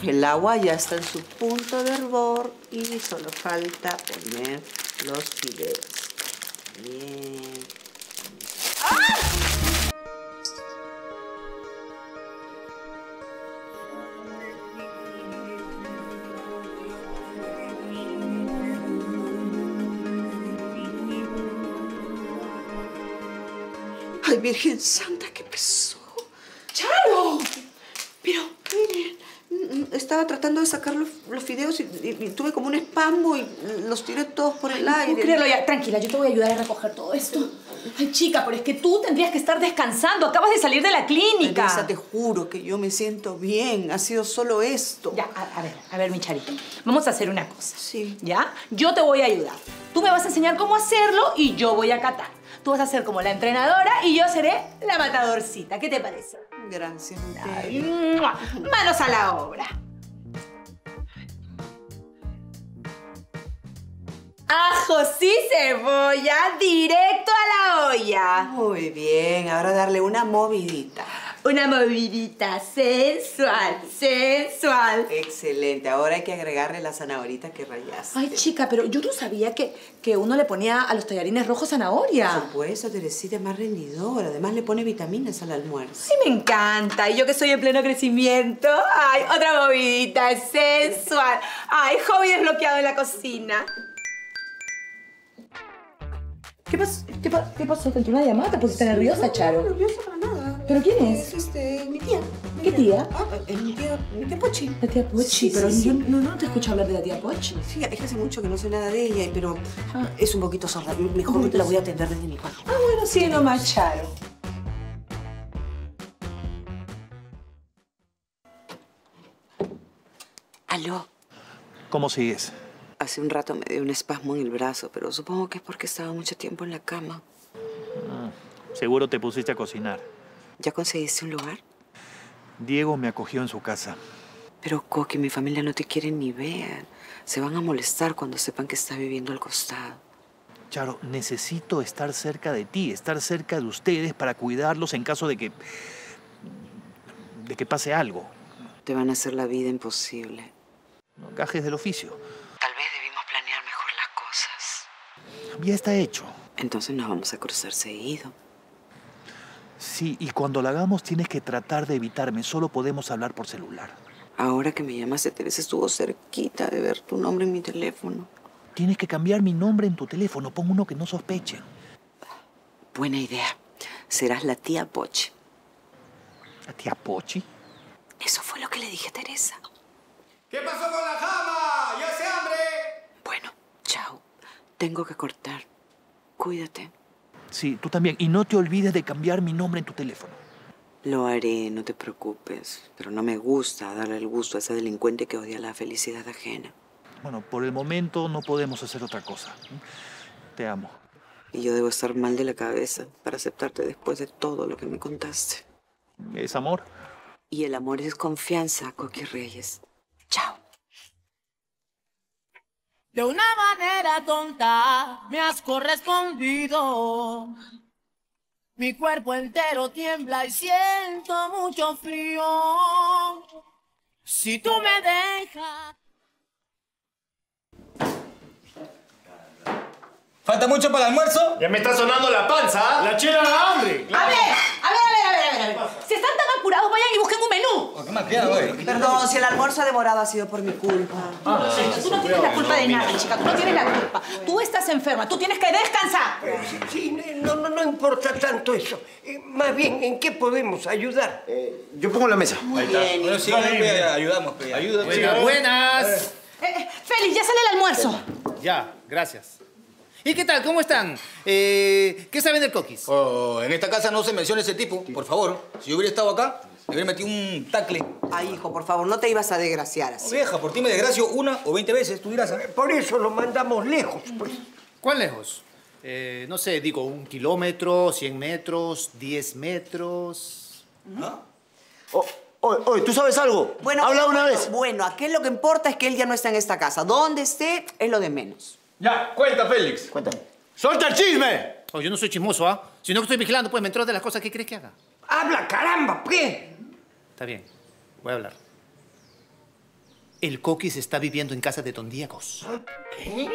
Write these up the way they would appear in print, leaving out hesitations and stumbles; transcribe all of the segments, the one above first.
El agua ya está en su punto de hervor y solo falta poner los fideos. Bien. ¡Ah! Ay, Virgen Santa, ¿qué pasó? ¡Charo! Pero, miren, estaba tratando de sacar los fideos y tuve como un espasmo y los tiré todos por el aire. No puedo creerlo ya. Tranquila, yo te voy a ayudar a recoger todo esto. Ay, chica, pero es que tú tendrías que estar descansando. Acabas de salir de la clínica. Teresa, te juro que yo me siento bien. Ha sido solo esto. Ya, a ver, mi Charito. Vamos a hacer una cosa. Sí. ¿Ya? Yo te voy a ayudar. Tú me vas a enseñar cómo hacerlo y yo voy a catar. Tú vas a ser como la entrenadora y yo seré la matadorcita. ¿Qué te parece? Gracias, Ay, manos a la obra. Ajos y cebolla directo a la olla. Muy bien, ahora darle una movidita. Una movidita sensual, sensual. Excelente, ahora hay que agregarle la zanahorita que rayaste. Ay, chica, pero yo no sabía que uno le ponía a los tallarines rojos zanahoria. Por supuesto, Teresita es más rendidora. Además, le pone vitaminas al almuerzo. Ay, me encanta. Y yo que soy en pleno crecimiento. Ay, otra movidita sensual. Ay, hobby desbloqueado en la cocina. ¿Qué pasó? ¿Qué pasó? ¿Te entró una llamada? ¿Te pusiste nerviosa, Charo? No, nerviosa para nada. ¿Pero quién es? Es mi tía. ¿Qué tía? Es mi tía Pochi. La tía Pochi, Sí, pero sí, yo sí. no te escucho hablar de la tía Pochi. Sí, es que hace mucho que no sé nada de ella, pero es un poquito sorda. Mejor la voy a atender desde mi cuarto. Ah, bueno, sí, nomás, Charo. Aló. ¿Cómo sigues? Hace un rato me dio un espasmo en el brazo, pero supongo que es porque estaba mucho tiempo en la cama. Seguro te pusiste a cocinar. ¿Ya conseguiste un lugar? Diego me acogió en su casa. Pero, Coqui, mi familia no te quiere ni ver. Se van a molestar cuando sepan que estás viviendo al costado. Charo, necesito estar cerca de ti, estar cerca de ustedes para cuidarlos en caso de que pase algo. Te van a hacer la vida imposible. No, gajes del oficio. Tal vez debimos planear mejor las cosas. Ya está hecho. Entonces nos vamos a cruzar seguido. Sí, y cuando lo hagamos tienes que tratar de evitarme. Solo podemos hablar por celular. Ahora que me llamaste, Teresa estuvo cerquita de ver tu nombre en mi teléfono. Tienes que cambiar mi nombre en tu teléfono. Pon uno que no sospechen. Buena idea. Serás la tía Pochi. ¿La tía Pochi? Eso fue lo que le dije a Teresa. ¿Qué pasó con la jama? ¡Ya hace hambre! Bueno, chao. Tengo que cortar. Cuídate. Sí, tú también. Y no te olvides de cambiar mi nombre en tu teléfono. Lo haré, no te preocupes. Pero no me gusta darle el gusto a ese delincuente que odia la felicidad ajena. Bueno, por el momento no podemos hacer otra cosa. Te amo. Y yo debo estar mal de la cabeza para aceptarte después de todo lo que me contaste. ¿Es amor? Y el amor es confianza, Coqui Reyes. Chao. De una manera tonta me has correspondido. Mi cuerpo entero tiembla y siento mucho frío. Si tú me dejas... ¿Falta mucho para el almuerzo? Ya me está sonando la panza. La chela da hambre. A ver. Si están tan apurados, vayan y busquen un menú. ¿Qué más queda, güey? Perdón, si el almuerzo ha demorado ha sido por mi culpa. Tú no tienes la culpa de nada, chica. Tú no tienes la culpa. Tú estás enferma. Tú tienes que descansar. Sí, no importa tanto eso. Más bien, ¿en qué podemos ayudar? Yo pongo la mesa. Muy bien. Bueno, sí, ayudamos. Ayuda. Buenas. Félix, ya sale el almuerzo. Ya, gracias. ¿Y qué tal? ¿Cómo están? ¿Qué saben del coquis? Oh, en esta casa no se menciona ese tipo, por favor. Si yo hubiera estado acá, me hubiera metido un tacle. Ay, hijo, por favor, no te ibas a desgraciar Oh, así. vieja, por ti me desgracio 1 o 20 veces, tú dirás. Por eso lo mandamos lejos, pues. ¿Cuán lejos? No sé, digo, 1 kilómetro, 100 metros, 10 metros... ¿Ah? Oye, ¿tú sabes algo? Habla una vez. Bueno, aquí lo que importa es que él ya no está en esta casa. Donde esté es lo de menos. Ya, cuenta, Félix. Cuéntame. ¡Suelta el chisme! Oh, yo no soy chismoso, ¿ah? Sino que estoy vigilando, pues me entero de las cosas que quieres que haga. ¡Habla, caramba! ¿Qué? Está bien, voy a hablar. El Coquis está viviendo en casa de Don Diego. ¿Qué?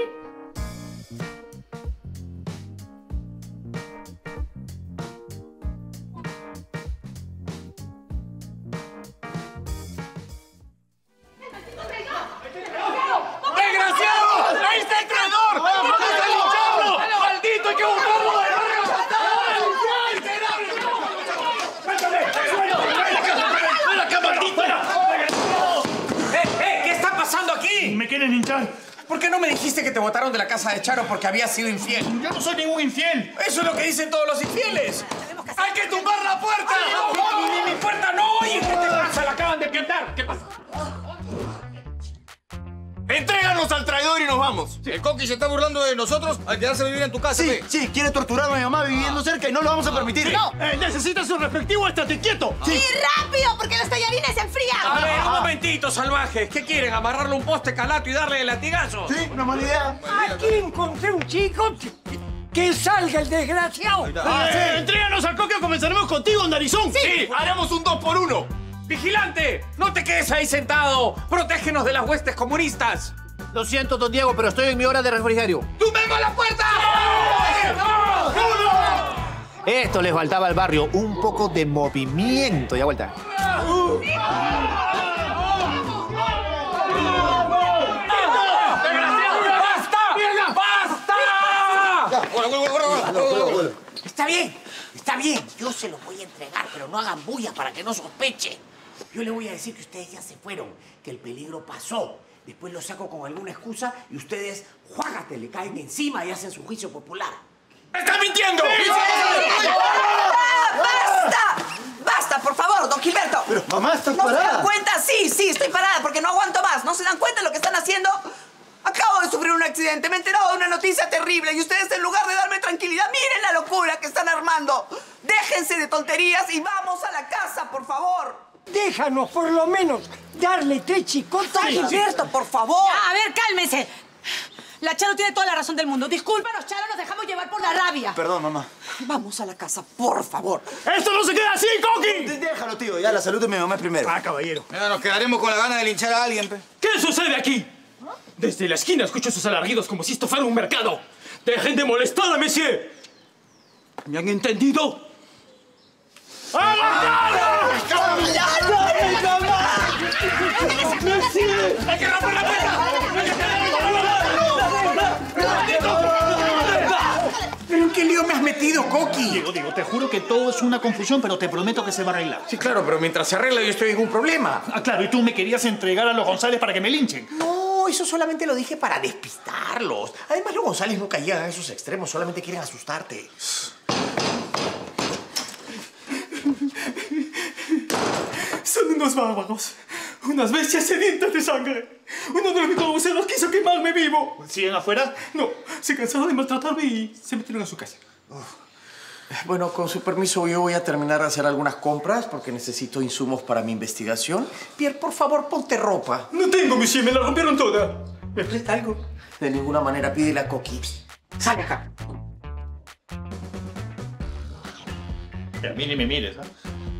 ¡Desgraciado! ¡Ahí está el traidor! ¡Vamos a lincharlo! ¡Maldito, hay que buscarlo de ¿Qué está pasando aquí? ¿Me quieren hinchar? ¿Por qué no me dijiste que te botaron de la casa de Charo porque habías sido infiel? Yo no soy ningún infiel. Eso es lo que dicen todos los infieles. ¡Hay que tumbar la puerta! ¡Ni mi puerta no! Oye, ¿qué te pasa? La acaban de pintar. ¿Qué pasa? ¡Entréganos al traidor y nos vamos! El Coqui se está burlando de nosotros al quedarse a vivir en tu casa. Sí, sí, quiere torturar a mi mamá viviendo cerca y no lo vamos a permitir. ¡No! ¡Necesita su respectivo estate quieto! ¡Y rápido, porque los tallarines se enfrían! A ver, un momentito, salvajes. ¿Qué quieren? ¿Amarrarle un poste calato y darle el latigazo? Sí, una mala idea. Aquí encontré un chico que salga el desgraciado. ¡Entréganos al Coqui o comenzaremos contigo, narizón! ¡Sí! ¡Haremos un 2 por 1! ¡Vigilante! ¡No te quedes ahí sentado! ¡Protégenos de las huestes comunistas! Lo siento, Don Diego, pero estoy en mi hora de refrigerio. ¡Tumbemos la puerta! Esto les faltaba al barrio, un poco de movimiento. Ya vuelta. Está bien. Yo se los voy a entregar, pero no hagan bulla para que no sospeche. Yo le voy a decir que ustedes ya se fueron, que el peligro pasó. Después lo saco con alguna excusa y ustedes, juágate, le caen encima y hacen su juicio popular. ¡Estás mintiendo! ¡Basta! ¡Basta, por favor, don Gilberto! Pero, mamá, ¿estás ¿No parada? se dan cuenta? Sí, estoy parada porque no aguanto más. ¿No se dan cuenta de lo que están haciendo? Acabo de sufrir un accidente, me he enterado de una noticia terrible y ustedes, en lugar de darme tranquilidad, miren la locura que están armando. Déjense de tonterías y vamos a la casa, por favor. Déjanos por lo menos darle 3 chicotas. Gilberto, por favor. Ya, a ver, cálmense. La Charo tiene toda la razón del mundo. Discúlpanos, Charo, nos dejamos llevar por la rabia. Perdón, mamá. Vamos a la casa, por favor. ¡Esto no se queda así, Coqui! Déjalo, tío. Ya, la salud de mi mamá es primero. Ah, caballero. Mira, nos quedaremos con la gana de linchar a alguien, pe. ¿Qué sucede aquí? Desde la esquina escucho sus alarguidos como si esto fuera un mercado. ¡Dejen de molestar a Monsieur! ¿Me han entendido? ¡Hay que romper la puerta! ¿Pero en qué lío me has metido, Coqui? Diego, te juro que todo es una confusión, pero te prometo que se va a arreglar. Sí, claro, pero mientras se arregla yo estoy en un problema. Ah, claro, y tú me querías entregar a los González para que me linchen. No, eso solamente lo dije para despistarlos. Además, los González nunca llegan a esos extremos, solamente quieren asustarte. Son unos bárbaros, unas bestias sedientas de sangre. Uno de los microbuseros quiso quemarme vivo. ¿Siguen afuera? No, se cansaron de maltratarme y se metieron a su casa. Bueno, con su permiso, yo voy a terminar de hacer algunas compras porque necesito insumos para mi investigación. Pierre, por favor, ponte ropa. No tengo, monsieur, me la rompieron toda. ¿Me presta algo? De ninguna manera, pídele a Coqui. Sale acá. A mí ni me mires, ¿ah?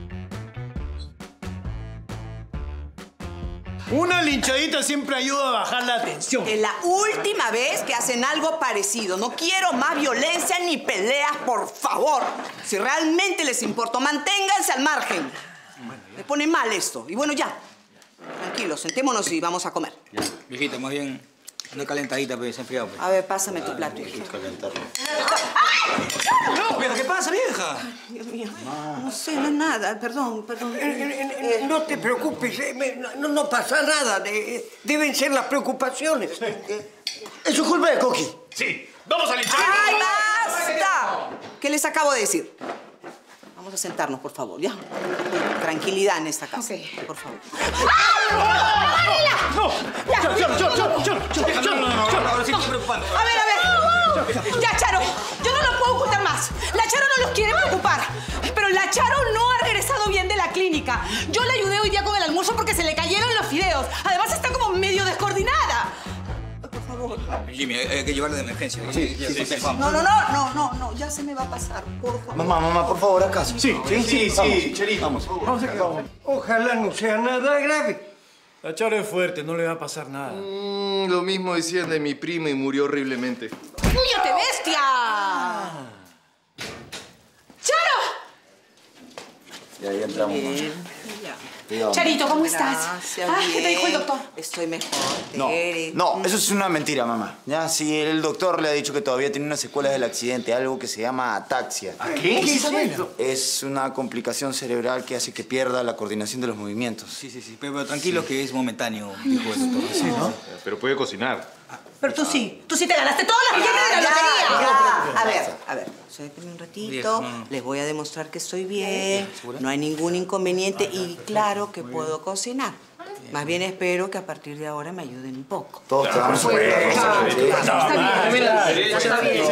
Una linchadita siempre ayuda a bajar la tensión. Es la última vez que hacen algo parecido. No quiero más violencia ni peleas, por favor. Si realmente les importa, manténganse al margen. Me pone mal esto. Y bueno, ya. Tranquilos, sentémonos y vamos a comer. Ya, viejita, más bien una calentadita, pues, enfriado. Pues. A ver, pásame tu plato, hija. No, vieja, ¿qué pasa, vieja? Dios mío. No sé, no es nada. Perdón. No te preocupes, no pasa nada. Deben ser las preocupaciones. Es su culpa de Coqui. Sí, vamos a linchar. ¡Ay, basta! ¿Qué les acabo de decir? Vamos a sentarnos, por favor, ¿ya? Tranquilidad en esta casa, por favor. Ahora sí estoy preocupando. A ver. Ya, Charo, yo no lo puedo ocultar más. La Charo no los quiere preocupar. Pero la Charo no ha regresado bien de la clínica. Yo le ayudé hoy día con el almuerzo porque se le cayeron los fideos. Además, está como medio descoordinada. Por favor. Jimmy, hay que llevarla de emergencia. Sí. No, ya se me va a pasar, por favor. Mamá, por favor, ¿acaso? Sí, Cheri, vamos. Vamos. Ojalá no sea nada grave. La Charo es fuerte, no le va a pasar nada. Lo mismo decían de mi prima y murió horriblemente. ¡Cállate, bestia! ¡Charo! Ya entramos. Bien. Charito, ¿cómo estás? Gracias, ¿Qué te dijo el doctor? Estoy mejor, No, Tere. no, eso es una mentira, mamá. Ya, sí, el doctor le ha dicho que todavía tiene unas secuelas del accidente, algo que se llama ataxia. ¿Qué? ¿Qué es eso? Es una complicación cerebral que hace que pierda la coordinación de los movimientos. Sí, pero tranquilo que es momentáneo, dijo el doctor. Sí, ¿no? Pero puede cocinar. Pero tú sí te ganaste todas las billetes de la lotería. A ver, suélteme un ratito. Les voy a demostrar que estoy bien. No hay ningún inconveniente y claro que puedo cocinar. Más bien espero que a partir de ahora me ayuden un poco. Todos te vamos a Está bien.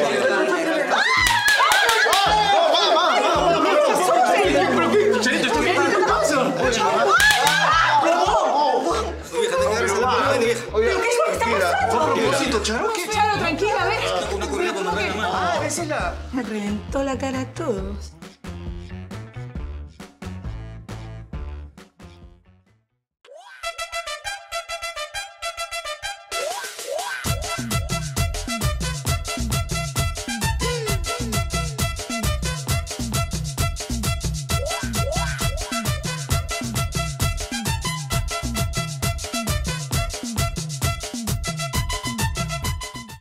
¿Pero qué es lo que está pasando? ¿A propósito, Charo? Charo, tranquila, a ver. Me reventó la cara a todos.